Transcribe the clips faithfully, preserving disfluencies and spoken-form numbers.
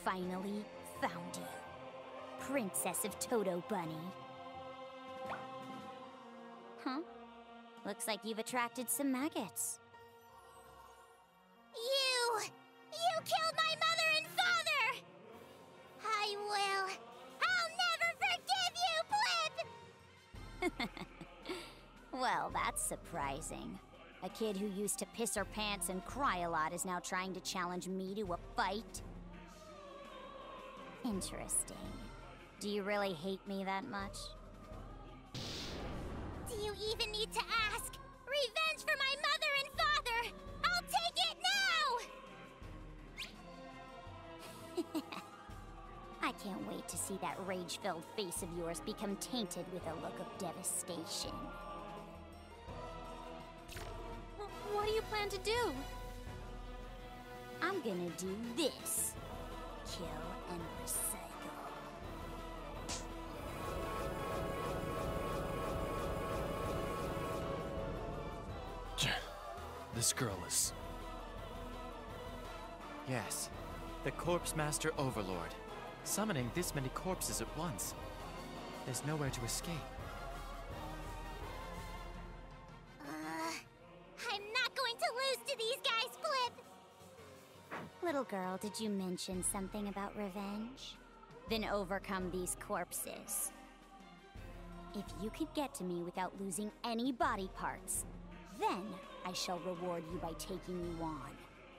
finally found you. Princess of Toto Bunny. Huh? Looks like you've attracted some maggots. You! You killed my mother and father! I will. I'll never forgive you, Blip! Well, that's surprising. A kid who used to piss her pants and cry a lot is now trying to challenge me to a fight? Interesting. Do you really hate me that much? Do you even need to ask? Revenge for my mother and father! I'll take it now! I can't wait to see that rage-filled face of yours become tainted with a look of devastation. What do you plan to do? I'm gonna do this. Kill and recycle. This girl is... Yes, the Corpse Master Overlord. Summoning this many corpses at once. There's nowhere to escape. Uh, I'm not going to lose to these guys, Blip! Little girl, did you mention something about revenge? Then overcome these corpses. If you could get to me without losing any body parts, then I shall reward you by taking you on.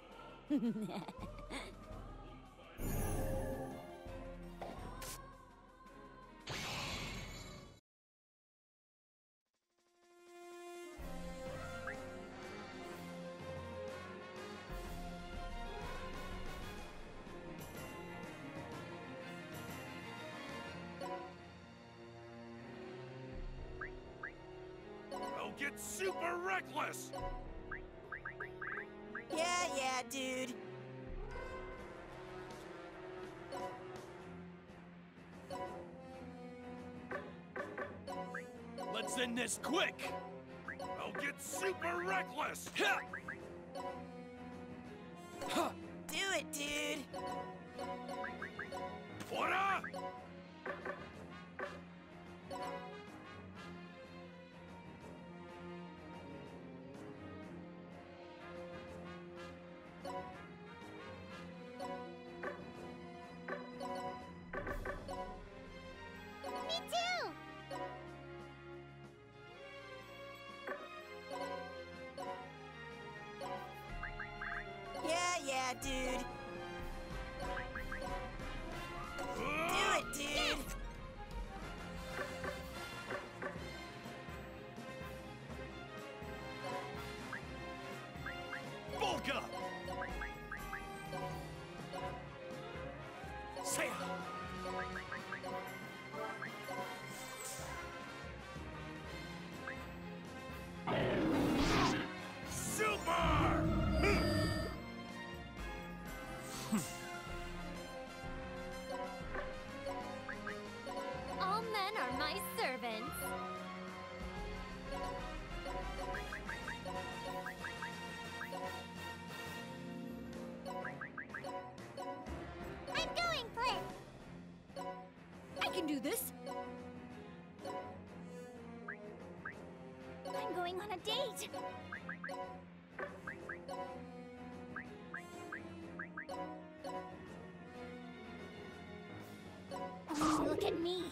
I'll get super reckless! Yeah, yeah, dude. Let's end this quick! I'll get super reckless! Ha! Ha! Do it, dude. What? Me too! Yeah, yeah, dude. Do it, dude. Bulk up! Say it! Super! All men are my servants. I'm going, Blip! I can do this. I'm going on a date. Oh, look at me.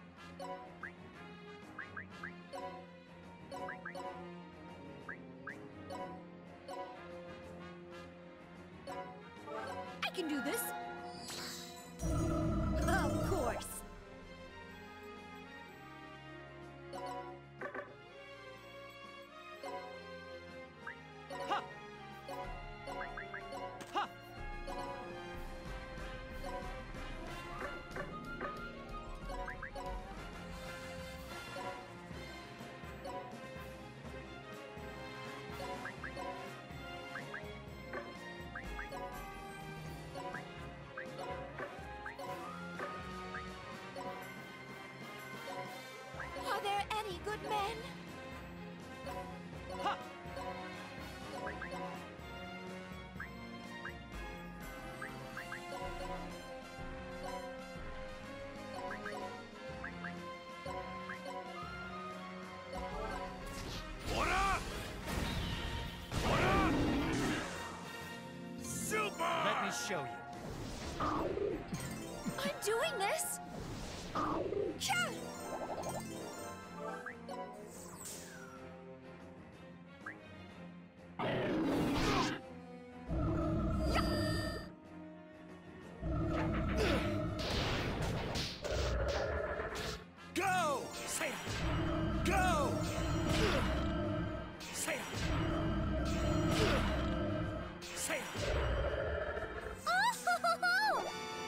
I can do this. Of course. Ha! Ha! Are there any good men? Ha! doing this! Phew! Go! Say it! Go! Say it! Say it! Oh!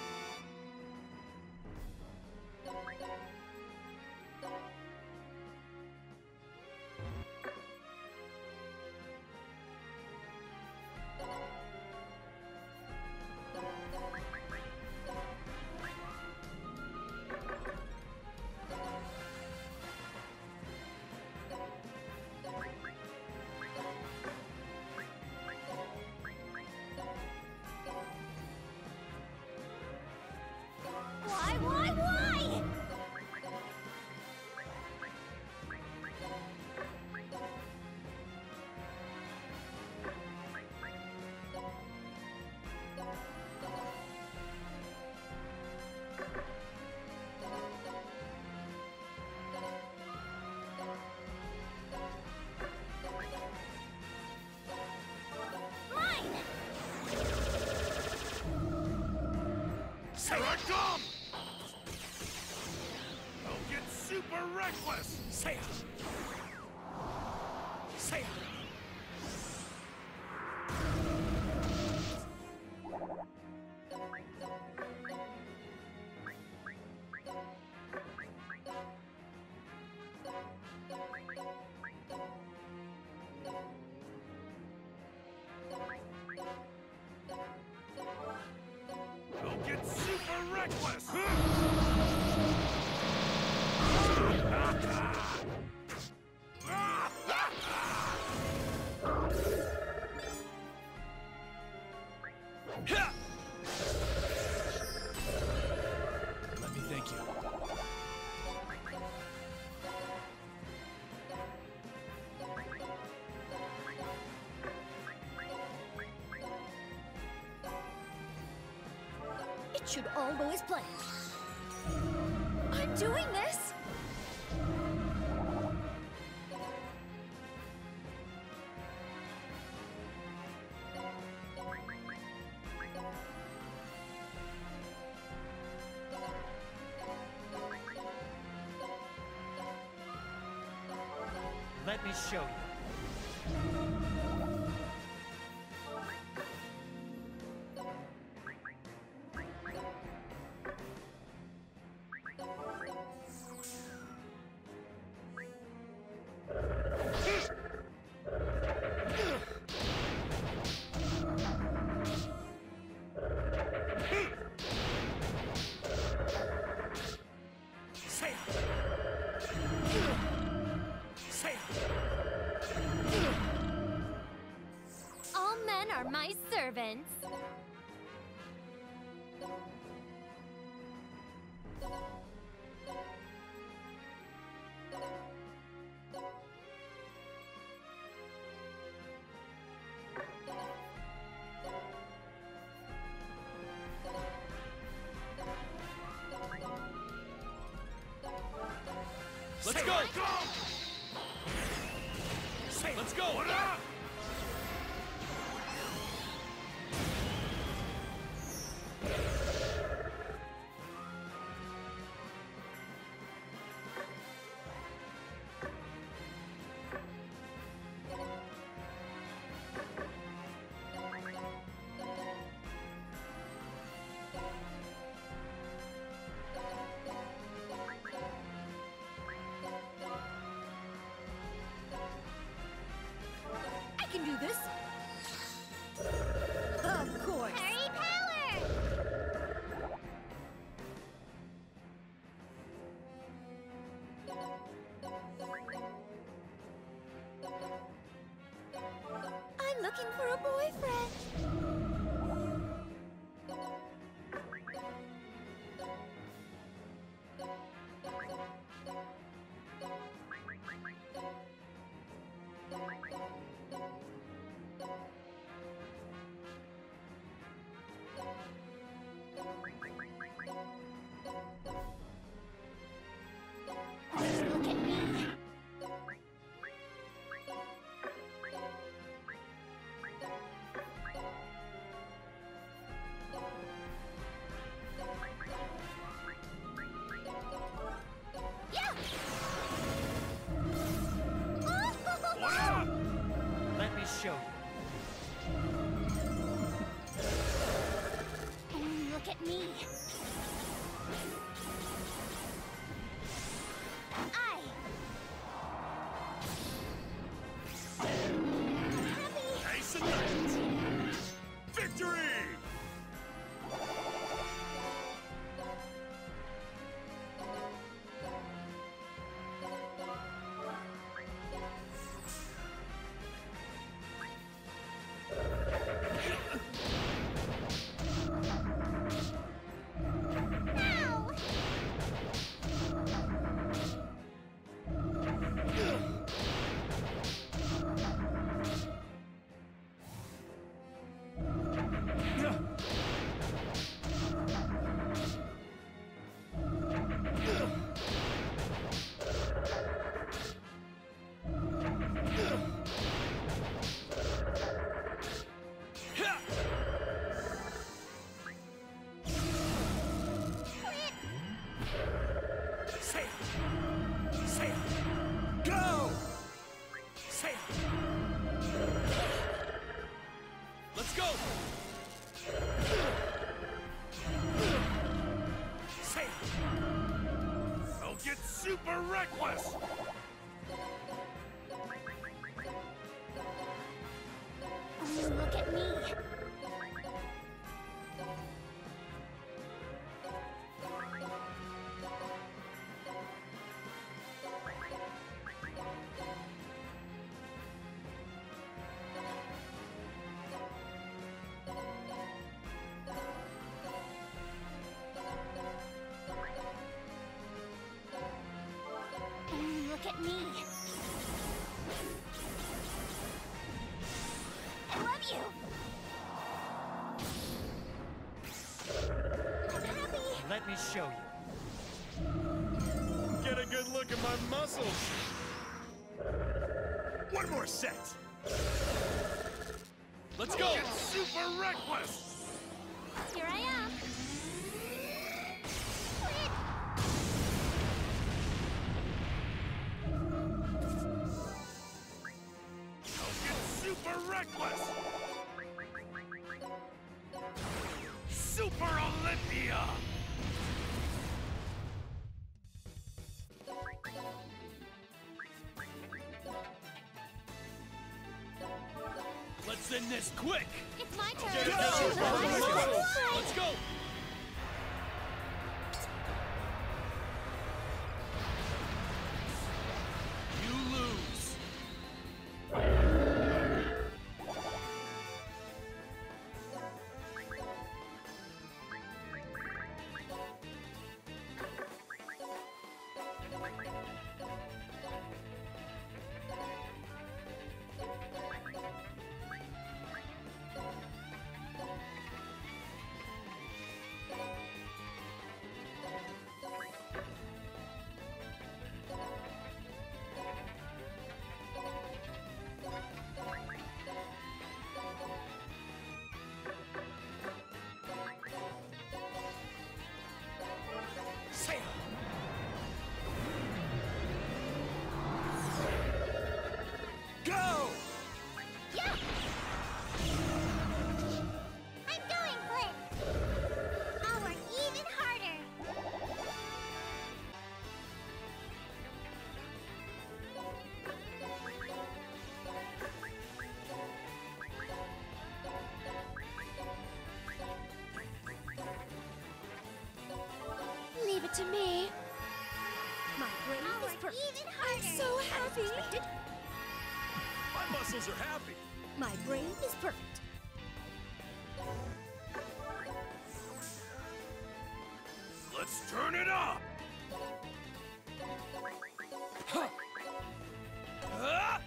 Why, why, why? Mine! Here I come! I'll get super reckless! Say it! Say it! I'll get super reckless! Let me thank you. It should all go as planned. I'm doing this! Let me show you. Say it! Say it! All men are my servants. Let's go! Say it. Let's go! What up? I can do this! Of course! Hurry power! I'm looking for a boyfriend! super reckless! Oh, look at me. Look at me. I love you. I'm happy. Let me show you. Get a good look at my muscles! One more set! Let's go! Get super reckless! Here I am. Super reckless! Super Olympia! Let's end this quick! It's my turn. Get it Go! super reckless! Let's go! You lose! Go! Yeah! I'm going, Flip! I'll work even harder! Leave it to me. My brain I'll is work perfect. even I'm harder! so happy. My muscles are happy! My brain is perfect. Let's turn it up! Huh. Ah!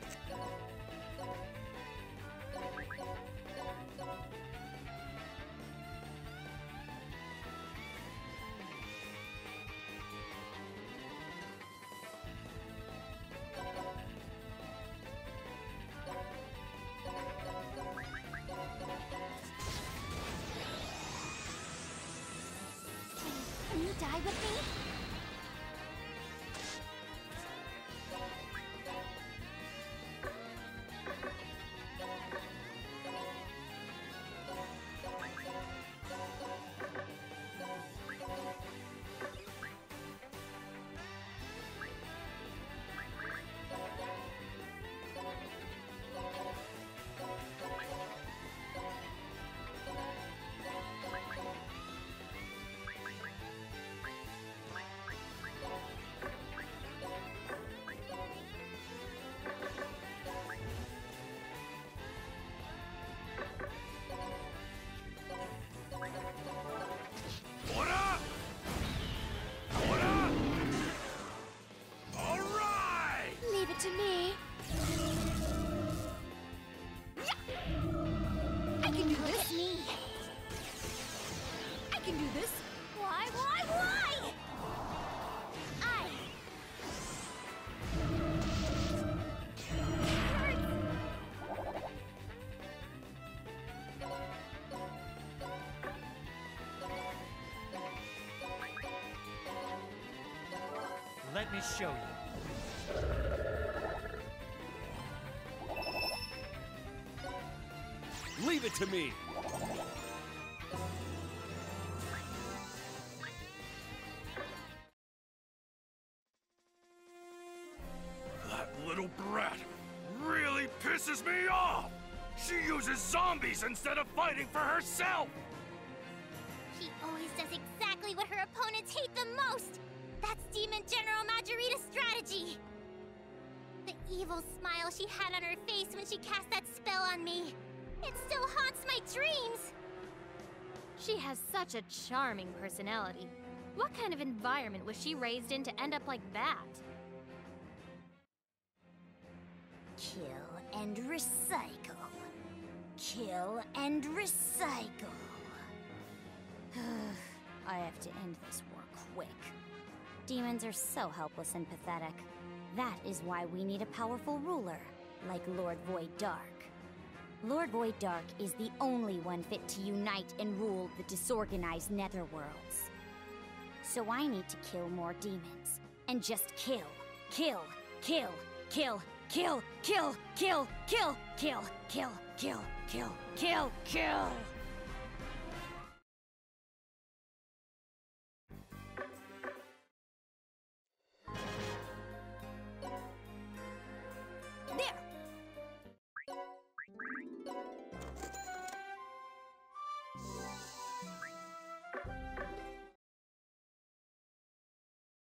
Can you die with me? Ora! Ora! All right! Leave it to me. I can do this. Me. I can do this. Why, why, why? I... Let me show you. Leave it to me! She uses zombies instead of fighting for herself! She always does exactly what her opponents hate the most! That's Demon General Majorita's strategy! The evil smile she had on her face when she cast that spell on me. It still haunts my dreams! She has such a charming personality. What kind of environment was she raised in to end up like that? Kill and recycle. Kill and recycle. I have to end this war quick. Demons are so helpless and pathetic. That is why we need a powerful ruler, like Lord Void Dark. Lord Void Dark is the only one fit to unite and rule the disorganized Netherworlds. So I need to kill more demons. And just kill, kill, kill, kill, kill, kill, kill, kill, kill, kill, kill, kill, kill, kill!